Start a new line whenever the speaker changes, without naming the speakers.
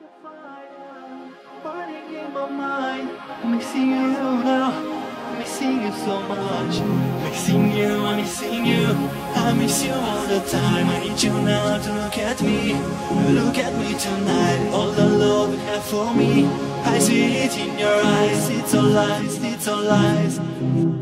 Burning in my mind, I'm missing you now. I'm missing you so much. Missing you, I'm missing you. I miss you all the time. I need you now to look at me. Look at me tonight. All the love you have for me, I see it in your eyes. It's all lies, it's all lies.